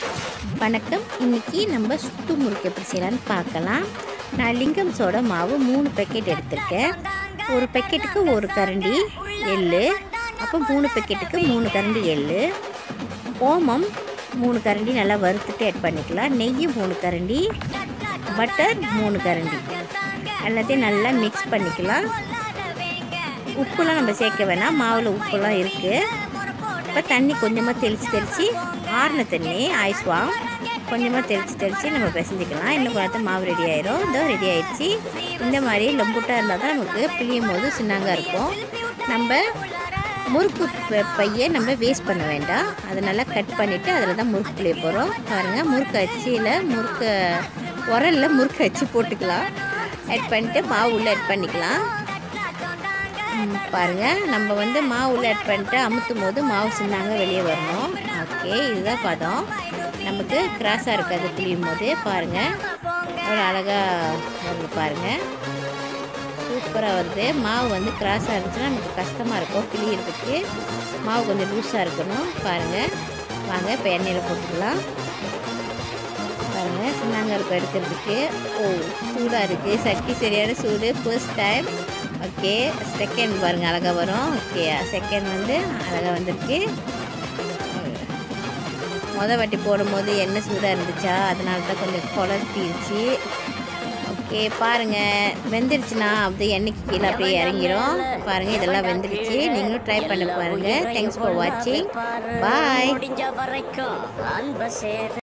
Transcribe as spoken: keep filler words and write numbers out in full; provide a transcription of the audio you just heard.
வணக்கம். இன்றைக்கி நம்ம சுட்டு முறுக்கு எப்படி செய்யலான்னு பார்க்கலாம். நான் லிங்கம் சோடா மாவு மூணு பேக்கெட் எடுத்திருக்கேன். ஒரு பேக்கெட்டுக்கு ஒரு கரண்டி எள்ளு, அப்போ மூணு பேக்கெட்டுக்கு மூணு கரண்டி எள்ளு, ஓமம் மூணு கரண்டி நல்லா வறுத்துட்டு ஆட் பண்ணிக்கலாம். நெய் மூணு கரண்டி, பட்டர் மூணு கரண்டி, எல்லாத்தையும் நல்லா மிக்ஸ் பண்ணிக்கலாம். உப்புலாம் நம்ம சேர்க்க வேணாம், மாவில் உப்புலாம் இருக்குது. இப்போ தண்ணி கொஞ்சமாக தெளித்து தெளித்து ஆறின தண்ணி ஐஸ்வாம் கொஞ்சமாக தெளித்து தெளித்து நம்ம பிசைஞ்சிக்கலாம். இன்னும் பார்த்து மாவு ரெடி ஆயிரும். இதோ ரெடி ஆயிடுச்சு. இந்த மாதிரி லொம்புட்டாக இருந்தால் தான் நமக்கு பிழியும் போது சின்னாங்க இருக்கும். நம்ம முறுக்கு பையை நம்ம வேஸ்ட் பண்ண வேண்டாம். அதை நல்லா கட் பண்ணிவிட்டு அதில் தான் முறுக்கு பிழிய போகிறோம். பாருங்கள், முறுக்கு அச்சியில் முறுக்கு உரலில் முறுக்கு அச்சு போட்டுக்கலாம். ஆட் பண்ணிவிட்டு மாவு உள்ளே ஆட் பண்ணிக்கலாம். பாருங்கள், நம்ம வந்து மாவு உள்ள ஆட் பண்ணிட்டு அமுத்தும் போது மாவு சின்னாங்க வெளியே வரணும். ஓகே, இதுதான் பதம். நமக்கு கிராஸாக இருக்காது பிழியும் போது. பாருங்கள், ஒரு அழகாக வருது. பாருங்கள், சூப்பராக வருது. மாவு வந்து கிராஸாக இருந்துச்சுன்னா நமக்கு கஷ்டமாக இருக்கும் பிழியறதுக்கு. மாவு கொஞ்சம் லூஸாக இருக்கணும். பாருங்கள், வாங்க இப்போ எண்ணெயில் போட்டுக்கலாம். பாருங்கள், சின்னாங்க இருக்கும் எடுக்கிறதுக்கு. ஓ, சூடாக இருக்குது. சட்டி சரியான சூடு. First time. ஓகே, செகண்ட் பாருங்கள் அழகாக வரும். ஓகே, செகண்ட் வந்து அழகாக வந்துருக்கு. மொதல் வாட்டி போடும்போது எண்ணெய் சூடாக இருந்துச்சா, அதனால தான் கொஞ்சம் குழப்பிடுச்சு. ஓகே, பாருங்கள், வெந்துடுச்சுன்னா அப்படியே எண்ணெய்க்கு கீழே அப்படியே இறங்கிடும். பாருங்கள், இதெல்லாம் வெந்துடுச்சு. நீங்களும் ட்ரை பண்ண பாருங்கள். தேங்க்ஸ் ஃபார் வாட்சிங். பாய்.